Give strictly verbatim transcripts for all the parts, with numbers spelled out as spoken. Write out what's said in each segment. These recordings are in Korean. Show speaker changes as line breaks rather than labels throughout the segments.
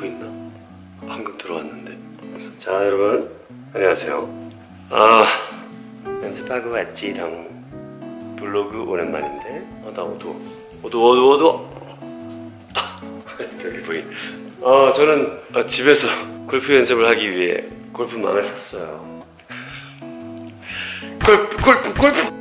있나? 방금 들어왔는데. 자, 여러분 안녕하세요. 아, 연습하고 왔지롱. 블로그 오랜만인데. 어, 나 어두워 어두워 어두워 어두워. 저기 보인. 어, 저는 어, 집에서 골프 연습을 하기 위해 골프망을 샀어요. 골프 골프 골프.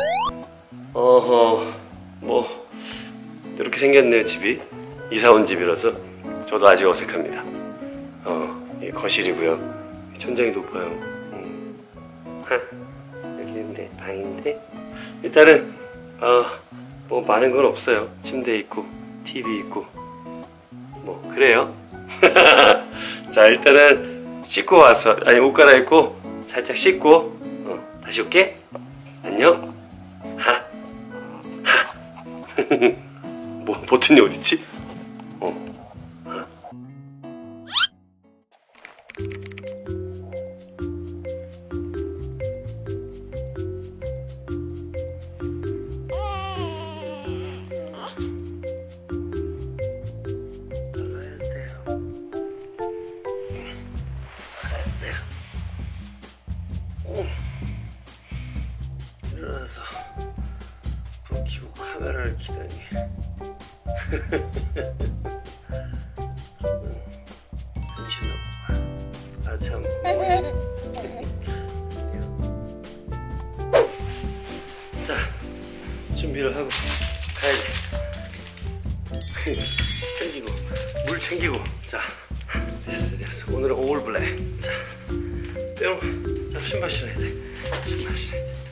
어허, 뭐 이렇게 생겼네요. 집이 이사 온 집이라서 저도 아직 어색합니다. 어, 이 거실이고요. 천장이 높아요. 음. 하, 여기인데 방인데 일단은 어, 뭐 많은 건 없어요. 침대 있고 티비 있고 뭐 그래요. 자, 일단은 씻고 와서, 아니 옷 갈아입고 살짝 씻고 어, 다시 올게. 안녕. 하. 하. 뭐 버튼이 어딨지? 어. 하. 일어나서 불 켜고 카메라를 켜다니. 정신없구만. 아 참. 자, 준비를 하고 가야지. 챙기고 물 챙기고. 자, 됐어 됐어. 오늘은 올 블랙. 자, 뿅. 자, 신발 신어야 돼. 신발 신어야 돼.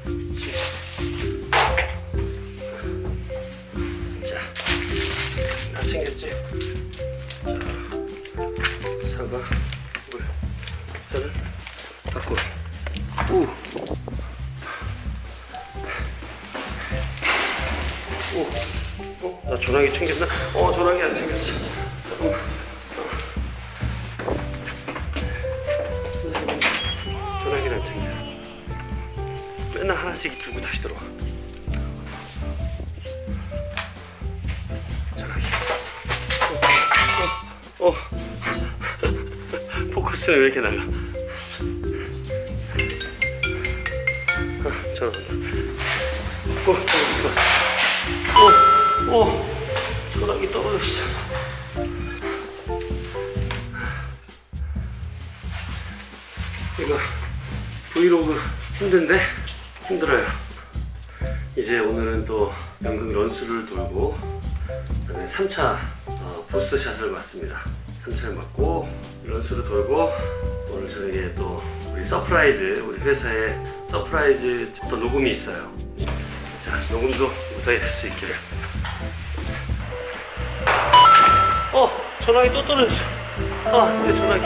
다 챙겼지? 자, 사과, 물, 저는 갖고. 오, 오, 어? 나 전화기 챙겼나? 어, 전화기 안 챙겼어. 잠깐만. 어. 전화기를 안 챙겨. 맨날 하나씩 두고 다시 들어와. 어, 포커스는 왜 이렇게 나가? 아, 전화 온다. 어, 전화기 들어왔어. 어, 어, 전화기 떨어졌어. 이거 브이로그 힘든데? 힘들어요. 이제 오늘은 또 연극 런스를 돌고 그다음에 삼 차 어, 부스트샷을 맞습니다. 삼 차를 맞고 런스를 돌고 오늘 저녁에 또 우리 서프라이즈, 우리 회사에 서프라이즈 또 녹음이 있어요. 자, 녹음도 무사히 할 수 있기를. 어, 전화기 또 떨어졌어. 아, 내 전화기.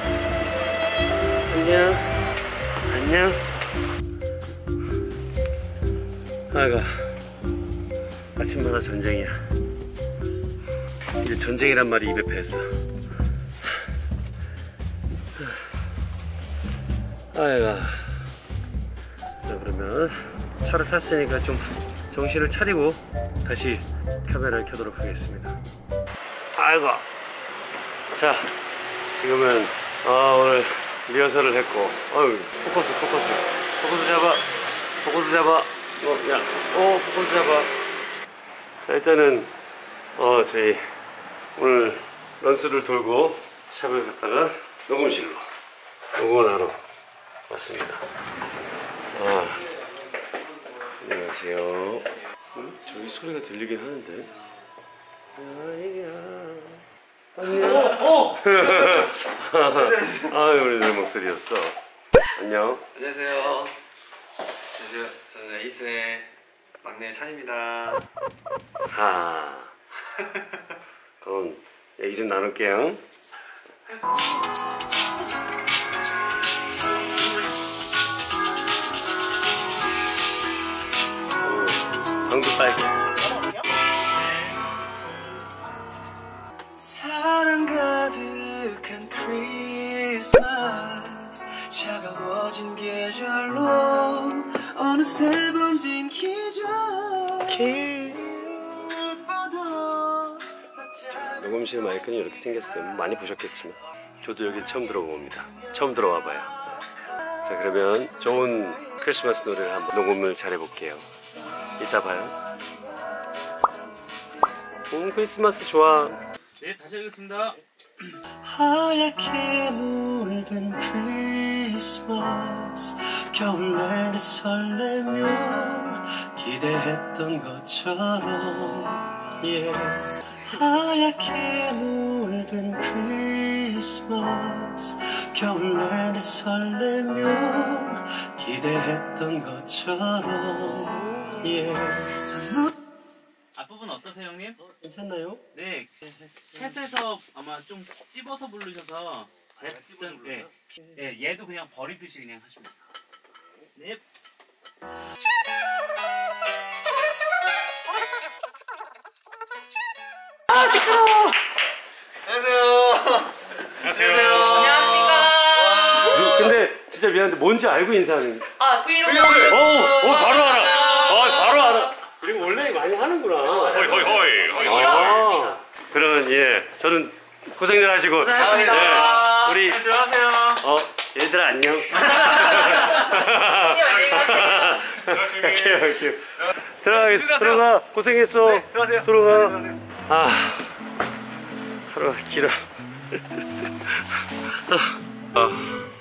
안녕. 안녕. 아이고, 아침마다 전쟁이야. 이제 전쟁이란 말이 입에 배었어. 아이고. 자, 그러면 차를 탔으니까 좀 정신을 차리고 다시 카메라를 켜도록 하겠습니다. 아이고. 자, 지금은 어, 오늘 리허설을 했고, 어휴, 포커스 포커스 포커스 잡아, 포커스 잡아. 어, 야, 어, 포커스 잡아. 자, 일단은 어, 저희 오늘 런스를 돌고 샵을 갔다가 녹음실로 녹음을 하러 왔습니다. 아, 안녕하세요. 응? 저기 소리가 들리긴 하는데. 안녕. 어, 어. 아, 우리 내 목소리였어. 안녕.
안녕하세요. 안녕하세요. 저는 에이스의 막내 찬입니다.
하. 그럼 얘기 좀 나눌게요. 방도 빨개.
사랑 가득한 크리스마스, 차가워진 계절로 어느새 번진 기적.
녹음 녹음실 마이크는 이렇게 생겼어요. 많이 보셨겠지만 저도 여기 처음 들어봅니다. 처음 들어와봐요. 자, 그러면 좋은 크리스마스 노래를 한번 녹음을 잘 해볼게요. 이따 봐요. 음, 크리스마스 좋아.
네, 다시 하겠습니다.
하얗게 물든 크리스마스 겨울 내내 설레며 기대했던 것처럼 yeah. 하얗게 물든 크리스마스 겨울 내내 설레며 기대했던 것처럼 yeah.
앞부분 어떠세요, 형님?
어, 괜찮나요?
네, 캣에서 아마 좀 찝어서 부르셔서 뱉던, 네, 네, 얘도 그냥 버리듯이 그냥 하시면 돼요. 네.
아, 시끄러워.
안녕하세요.
안녕하세요.
안녕하십니까.
근데 진짜 미안한데 뭔지 알고 인사하는.
아, 브이로그.
브이로그.
어, 어, 바로 알아. 어, 바로 알아. 그리고 원래 많이 하는구나.
호이, 호이, 호이.
아, 그러면 예, 저는 고생들 하시고.
고생하셨습니다.
예, 우리
들어가세요.
어, 얘들아 안녕.
안녕히 가세요.
갈게요, 갈게요. 들어가, 들어가. 고생했어.
네, 들어가세요.
들어가.
네, 들어가세요.
아, 하루가 길어. 아.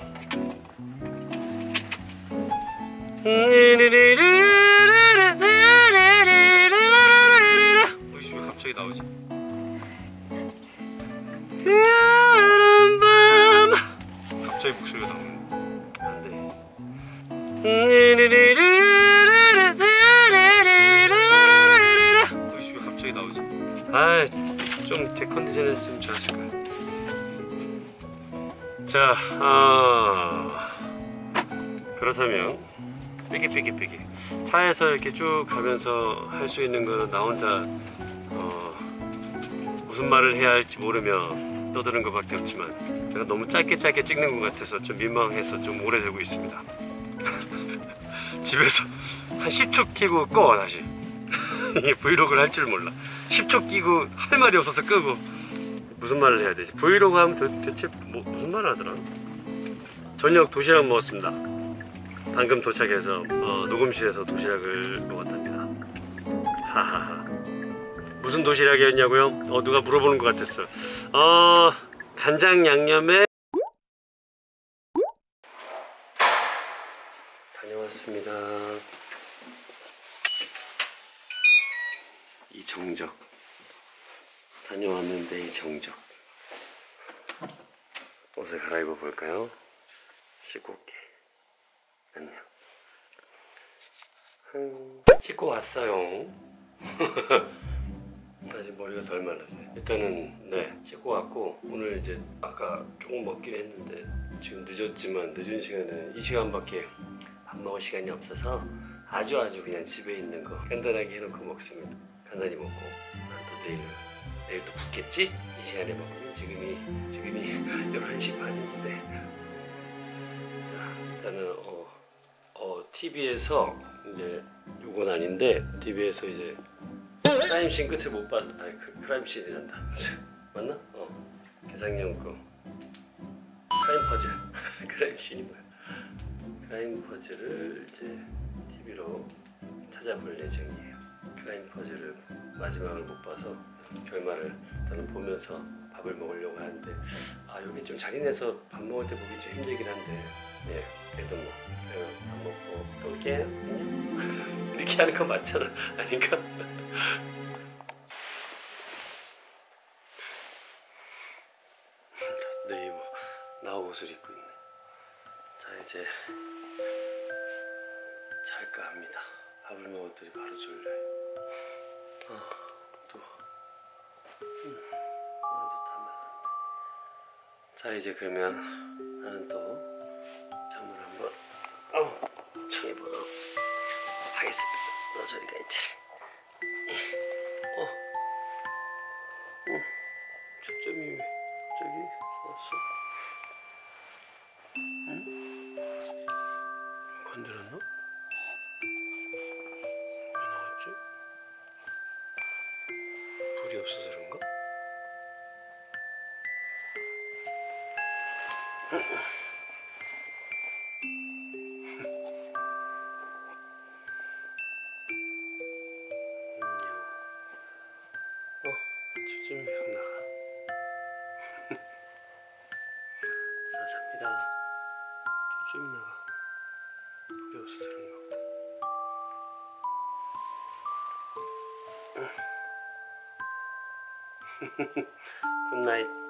왜 갑자기 나오지? 갑자기 목소리가 나오네.
안 돼.
왜 갑자기 나오지?
아, 좀 제 컨디션 했으면 좋았을 거야. 자, 아, 그렇다면 삐기 삐기 삐기 차에서 이렇게 쭉 가면서 할 수 있는 거는 나 혼자 어, 무슨 말을 해야 할지 모르며 떠드는 것밖에 없지만 제가 너무 짧게 짧게 찍는 것 같아서 좀 민망해서 좀 오래 들고 있습니다. 집에서 한 십 초 켜고 꺼 다시. 이게 브이로그를 할 줄 몰라. 십 초 끼고 할 말이 없어서 끄고. 무슨 말을 해야 되지? 브이로그 하면 도, 대체 뭐, 무슨 말을 하더라? 저녁 도시락 먹었습니다. 방금 도착해서 어, 녹음실에서 도시락을 먹었답니다. 하하하. 무슨 도시락이었냐고요? 어, 누가 물어보는 것 같았어. 어, 간장 양념에 다녀왔습니다. 이 정적. 다녀왔는데 이 정적. 옷을 갈아입어 볼까요? 씻고 올게. 안녕. 음, 씻고 왔어요. 아직 머리가 덜 말랐네. 일단은 네 씻고 왔고 오늘 이제 아까 조금 먹긴 했는데 지금 늦었지만 늦은 시간에 이 시간밖에 밥 먹을 시간이 없어서 아주 아주 그냥 집에 있는 거 간단하게 해놓고 먹습니다. 간단히 먹고 난 또 내일 내일 또 붓겠지? 이 시간에 먹으면 지금이 지금이 열한 시 반인데 자 일단은 어, 어 티비에서 이제 요건 아닌데 티비에서 이제 크라임씬 끝을 못 봤.. 아니 그 크라임씬이란다. 맞나? 어 개상용 거 크라임 퍼즐. 크라임씬이 뭐야? 크라임 퍼즐을 이제 티비로 찾아볼 예정이에요. 크라임 퍼즐을 마지막을 못 봐서 결말을 일단은 보면서 밥을 먹으려고 하는데 아 여기 좀 자리내서 밥 먹을 때 보기 좀 힘들긴 한데 예 그래도 뭐 그냥 밥 먹고 또 올게요. 이렇게 하는 거 맞잖아. 아닌가? 네 이모 나 옷을 입고 있네. 자 이제 잘까 합니다. 밥을 먹었더니 바로 졸려요. 아, 또 음, 오늘도 다 말랐네. 자 이제 그러면 나는 또 잠을 한번 어, 청해보도록 하겠습니다. 너 저리가 있지. 어, 어, 초점이 왜 갑자기 왔어? 응? 건드렸나? 왜 나왔지? 불이 없어서 그런가? 어, 초점이 안 나가. 나 잡니다. 초점이 나가. 불이 없어서 그런가 보다. 굿나잇.